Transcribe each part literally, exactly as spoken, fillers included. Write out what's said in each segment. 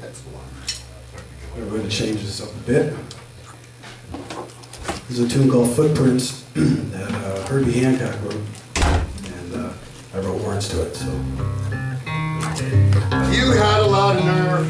We're going to change this up a bit. There's a tune called Footprints that uh, Herbie Hancock wrote, and uh, I wrote words to it. So you had a lot of nerve.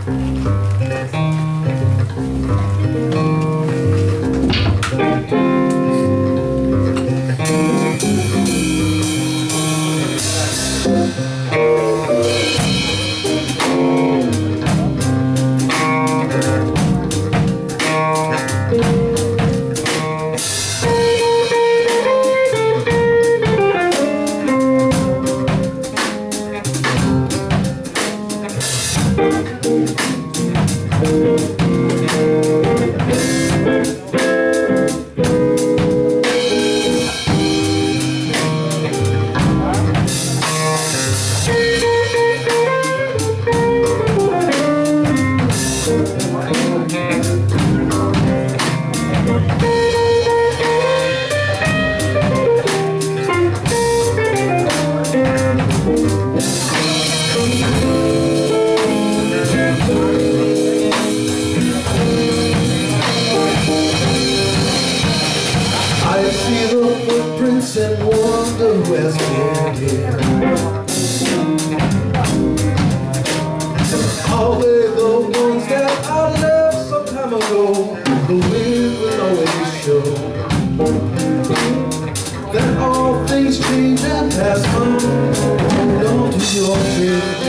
And wonder where's here. Always the ones that I left some time ago, the wind will always show that all things change and pass on. Hold on to your faith.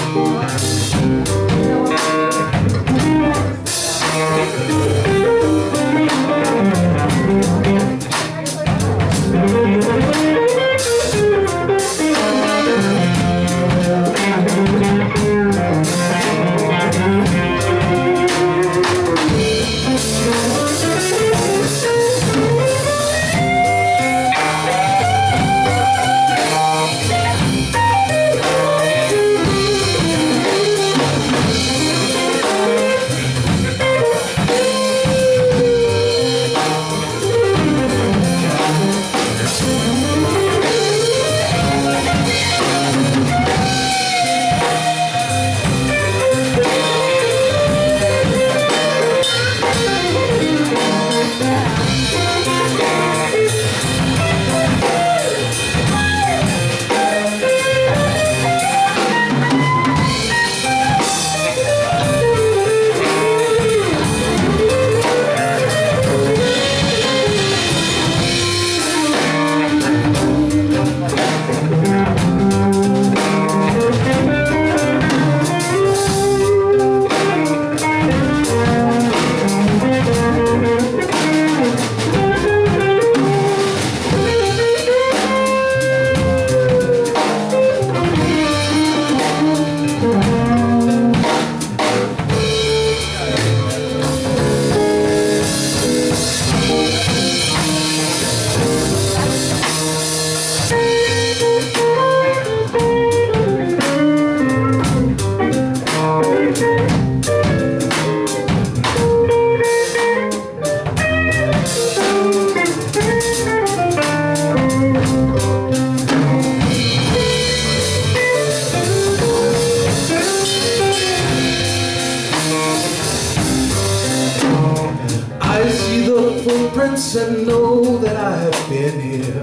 Footprints and know that I have been here.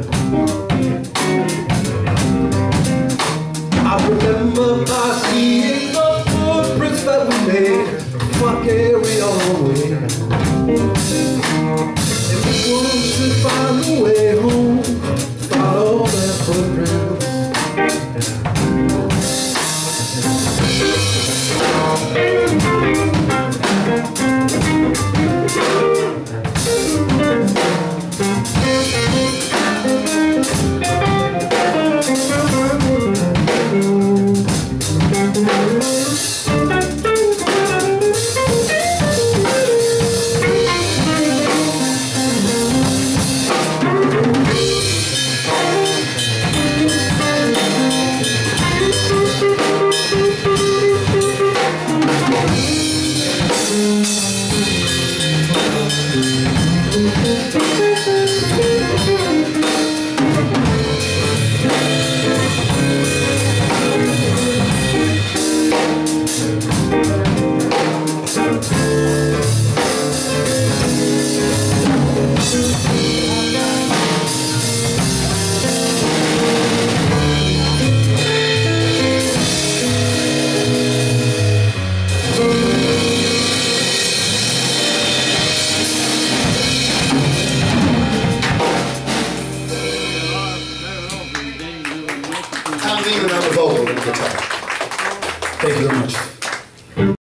I remember by seeing the footprints that we made, my carry all the way. And we should find a way home, follow their footprints. Nieman on the vocal and guitar. Thank you very much.